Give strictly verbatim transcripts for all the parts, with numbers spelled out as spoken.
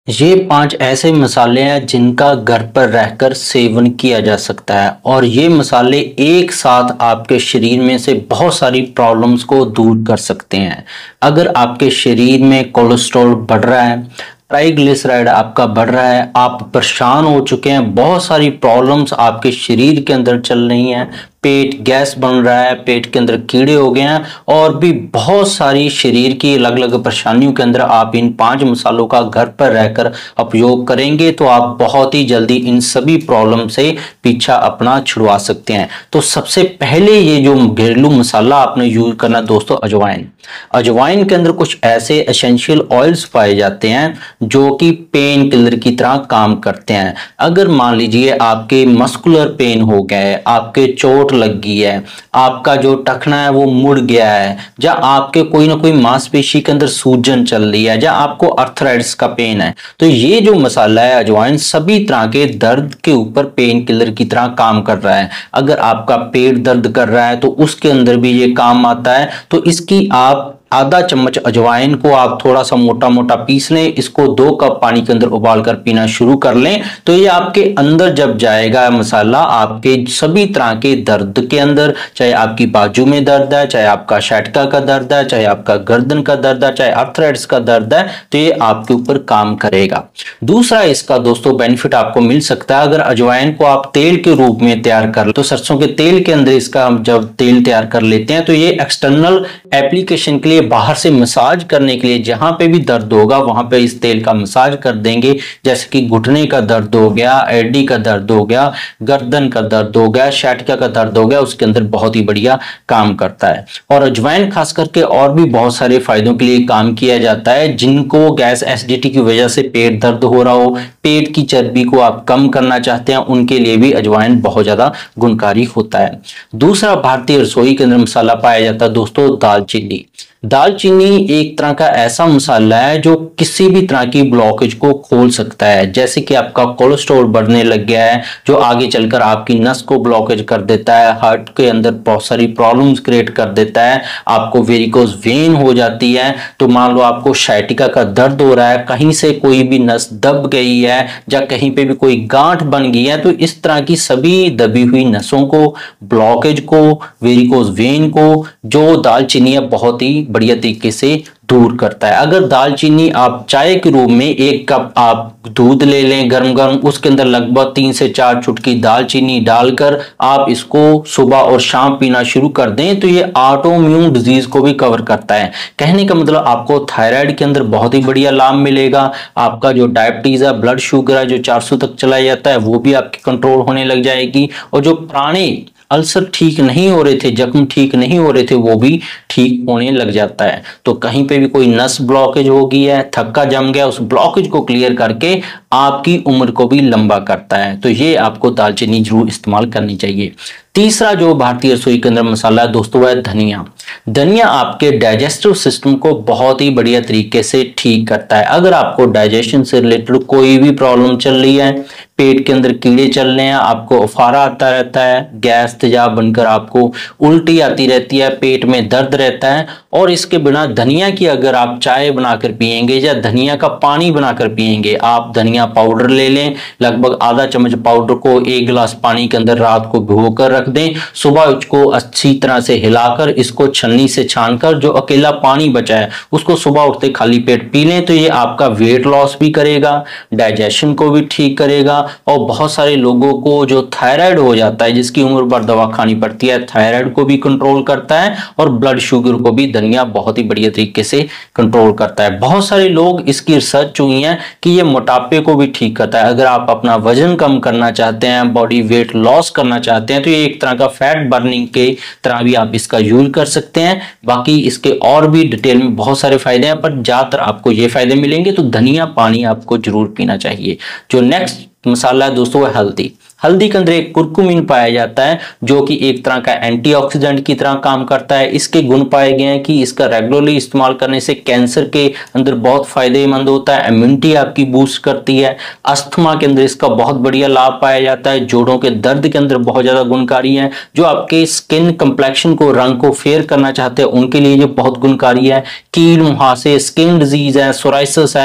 ये पांच ऐसे मसाले हैं जिनका घर पर रहकर सेवन किया जा सकता है और ये मसाले एक साथ आपके शरीर में से बहुत सारी प्रॉब्लम्स को दूर कर सकते हैं। अगर आपके शरीर में कोलेस्ट्रॉल बढ़ रहा है, ट्राइग्लिसराइड आपका बढ़ रहा है, आप परेशान हो चुके हैं, बहुत सारी प्रॉब्लम्स आपके शरीर के अंदर चल रही हैं, पेट गैस बन रहा है, पेट के अंदर कीड़े हो गए हैं और भी बहुत सारी शरीर की अलग अलग परेशानियों के अंदर आप इन पांच मसालों का घर पर रहकर उपयोग करेंगे तो आप बहुत ही जल्दी इन सभी प्रॉब्लम से पीछा अपना छुड़वा सकते हैं। तो सबसे पहले ये जो घरेलू मसाला आपने यूज करना दोस्तों, अजवाइन। अजवाइन के अंदर कुछ ऐसे एसेंशियल ऑयल्स पाए जाते हैं जो कि पेन किलर की तरह काम करते हैं। अगर मान लीजिए आपके मस्कुलर पेन हो गए, आपके चोट लग गई है, आपका जो टखना है वो मुड़ गया है, या आपके कोई ना कोई मांसपेशी के अंदर सूजन चल रही है, या आपको अर्थराइटिस का पेन है, तो ये जो मसाला है अजवाइन सभी तरह के दर्द के ऊपर पेन किलर की तरह काम कर रहा है। अगर आपका पेट दर्द कर रहा है तो उसके अंदर भी ये काम आता है। तो इसकी आप आधा चम्मच अजवाइन को आप थोड़ा सा मोटा मोटा पीस लें, इसको दो कप पानी के अंदर उबाल कर पीना शुरू कर लें। तो ये आपके अंदर जब जाएगा मसाला, आपके सभी तरह के दर्द के अंदर, चाहे आपकी बाजू में दर्द है, चाहे आपका शैटका का दर्द है, चाहे आपका गर्दन का दर्द है, चाहे अर्थराइटिस का दर्द है, तो ये आपके ऊपर काम करेगा। दूसरा इसका दोस्तों बेनिफिट आपको मिल सकता है, अगर अजवाइन को आप तेल के रूप में तैयार कर तो सरसों के तेल के अंदर इसका हम जब तेल तैयार कर लेते हैं तो ये एक्सटर्नल एप्लीकेशन के लिए, बाहर से मसाज करने के लिए, जहां पे भी दर्द होगा वहां पे इस तेल का मसाज कर देंगे। जैसे कि घुटने का दर्द हो गया, एडी का दर्द हो गया, गर्दन का दर्द हो गया, शैटका का दर्द हो गया, उसके अंदर बहुत ही बढ़िया काम करता है। और अजवाइन खास करके और भी बहुत सारे फायदों के लिए काम किया जाता है। जिनको गैस एसिडिटी की वजह से पेट दर्द हो रहा हो, पेट की चर्बी को आप कम करना चाहते हैं, उनके लिए भी अजवाइन बहुत ज्यादा गुणकारी होता है। दूसरा भारतीय रसोई के अंदर मसाला पाया जाता है दोस्तों, दालचीनी। दालचीनी एक तरह का ऐसा मसाला है जो किसी भी तरह की ब्लॉकेज को खोल सकता है। जैसे कि आपका कोलेस्ट्रॉल बढ़ने लग गया है जो आगे चलकर आपकी नस को ब्लॉकेज कर देता है, हार्ट के अंदर बहुत सारी प्रॉब्लम्स क्रिएट कर देता है, आपको वेरिकोज वेन हो जाती है। तो मान लो आपको शाइटिका का दर्द हो रहा है, कहीं से कोई भी नस दब गई है या कहीं पे भी कोई गांठ बन गई है, तो इस तरह की सभी दबी हुई नसों को, ब्लॉकेज को, वेरिकोज वेन को जो दालचीनी है बहुत ही बढ़िया तरीके से दूर करता है। अगर दालचीनी आप चाय के रूप में एक कप आप दूध ले लें गर्म गर्म, उसके अंदर लगभग तीन से चार चुटकी दालचीनी डालकर आप इसको सुबह और शाम पीना शुरू कर दें तो ये ऑटोइम्यून डिजीज को भी कवर करता है। कहने का मतलब आपको थायराइड के अंदर बहुत ही बढ़िया लाभ मिलेगा। आपका जो डायबिटीज है, ब्लड शुगर है जो चार सौ तक चला जाता है, वो भी आपकी कंट्रोल होने लग जाएगी। और जो पुराने अल्सर ठीक नहीं हो रहे थे, जख्म ठीक नहीं हो रहे थे, वो भी ठीक होने लग जाता है। तो कहीं पे भी कोई नस ब्लॉकेज हो गई है, थक्का जम गया, उस ब्लॉकेज को क्लियर करके आपकी उम्र को भी लंबा करता है। तो ये आपको दालचीनी जरूर इस्तेमाल करनी चाहिए। तीसरा जो भारतीय रसोई के अंदर मसाला है दोस्तों है धनिया। धनिया आपके डाइजेस्टिव सिस्टम को बहुत ही बढ़िया तरीके से ठीक करता है। अगर आपको डाइजेशन से रिलेटेड कोई भी प्रॉब्लम चल रही है, पेट के अंदर कीड़े चल रहे हैं, आपको उफारा आता रहता है, गैस तेजाब बनकर आपको उल्टी आती रहती है, पेट में दर्द रहता है, और इसके बिना धनिया की अगर आप चाय बनाकर पिएंगे या धनिया का पानी बनाकर पिएंगे, आप धनिया पाउडर ले लें, लगभग आधा चम्मच पाउडर को एक गिलास पानी के अंदर रात को भिगोकर रख दें, सुबह उसको अच्छी तरह से हिलाकर इसको छन्नी से छानकर जो अकेला पानी बचा है उसको सुबह उठते खाली पेट पी लें। तो ये आपका वेट लॉस भी करेगा, डाइजेशन को भी ठीक करेगा। और बहुत सारे लोगों को जो थायराइड हो जाता है, जिसकी उम्र भर दवा खानी पड़ती है, थायराइड को भी कंट्रोल करता है और ब्लड शुगर को भी धनिया बहुत ही बढ़िया तरीके से कंट्रोल करता है। बहुत सारे लोग इसकी रिसर्च हुई है कि ये मोटापे को भी ठीक करता है। अगर आप अपना वजन कम करना चाहते हैं, बॉडी वेट लॉस करना चाहते हैं, तो ये एक तरह का फैट बर्निंग के तरह भी आप इसका यूज कर सकते हैं। बाकी इसके और भी डिटेल में बहुत सारे फायदे हैं, पर ज्यादातर आपको ये फायदे मिलेंगे। तो धनिया पानी आपको जरूर पीना चाहिए। जो नेक्स्ट मसाला है दोस्तों है हल्दी। हल्दी के अंदर एक कुरकुमिन पाया जाता है जो कि एक तरह का एंटीऑक्सीडेंट की तरह काम करता है। इसके गुण पाए गए हैं कि इसका रेगुलरली इस्तेमाल करने से कैंसर के अंदर बहुत फायदेमंद होता है, इम्यूनिटी आपकी बूस्ट करती है, अस्थमा के अंदर इसका बहुत बढ़िया लाभ पाया जाता है, जोड़ों के दर्द के अंदर बहुत ज्यादा गुणकारी है, जो आपके स्किन कंप्लेक्शन को, रंग को फेयर करना चाहते हैं उनके लिए ये बहुत गुणकारी है। कील मुहासे, स्किन डिजीज है, सोराइसिस है,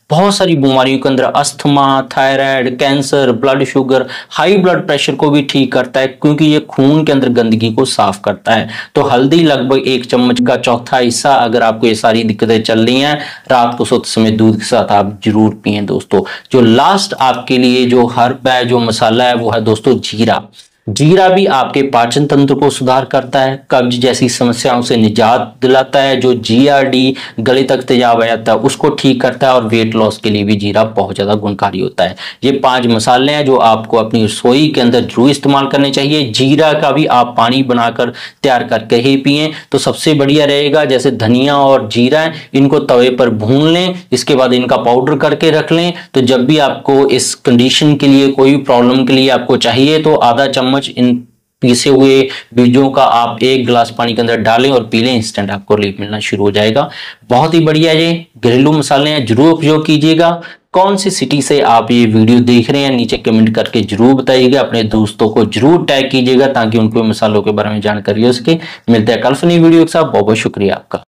बहुत सारी बीमारियों के अंदर asthma, thyroid, cancer, blood sugar, high blood pressure को भी ठीक करता है, क्योंकि ये खून के अंदर गंदगी को साफ करता है। तो हल्दी लगभग एक चम्मच का चौथा हिस्सा, अगर आपको ये सारी दिक्कतें चल रही हैं, रात को सोते समय दूध के साथ आप जरूर पिएं दोस्तों। जो लास्ट आपके लिए जो हर्ब है, जो मसाला है, वो है दोस्तों जीरा। जीरा भी आपके पाचन तंत्र को सुधार करता है, कब्ज जैसी समस्याओं से निजात दिलाता है, जो जीआरडी गले तक तेजाब आ जाता है उसको ठीक करता है, और वेट लॉस के लिए भी जीरा बहुत ज्यादा गुणकारी होता है। ये पांच मसाले हैं जो आपको अपनी रसोई के अंदर जरूर इस्तेमाल करने चाहिए। जीरा का भी आप पानी बनाकर तैयार करके ही पिए तो सबसे बढ़िया रहेगा। जैसे धनिया और जीरा है, इनको तवे पर भून लें, इसके बाद इनका पाउडर करके रख लें, तो जब भी आपको इस कंडीशन के लिए, कोई प्रॉब्लम के लिए आपको चाहिए, तो आधा चम्मच इन पीसे हुए बीजों का आप एक गिलास पानी के अंदर डालें और पी लें, इंस्टेंट आपको रिलीफ मिलना शुरू हो जाएगा। बहुत ही बढ़िया ये घरेलू मसाले हैं, जरूर उपयोग कीजिएगा। कौन सी सिटी से आप ये वीडियो देख रहे हैं नीचे कमेंट करके जरूर बताइएगा। अपने दोस्तों को जरूर टैग कीजिएगा ताकि उनको मसालों के बारे में जानकारी हो सके। मिलते हैं कल से नई वीडियो के साथ। बहुत बहुत शुक्रिया आपका।